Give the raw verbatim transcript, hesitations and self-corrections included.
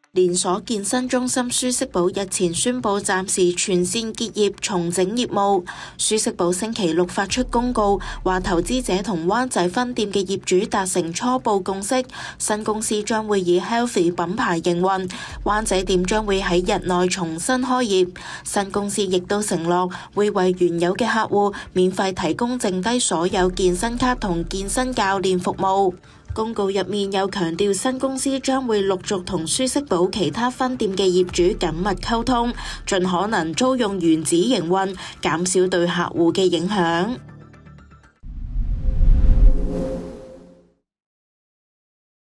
連鎖健身中心舒適寶日前宣布暫時全線結業重整業務。舒適寶星期六發出公告，話投資者同灣仔分店嘅業主達成初步共識，新公司將會以 Healthy 品牌營運，灣仔店將會喺日內重新開業。新公司亦都承諾會為原有嘅客戶免費提供剩低所有健身卡同健身教練服務。公告入面又強調，新公司將會陸續同舒適寶其他分店嘅業主緊密溝通，盡可能租用原址營運，減少對客戶嘅影響。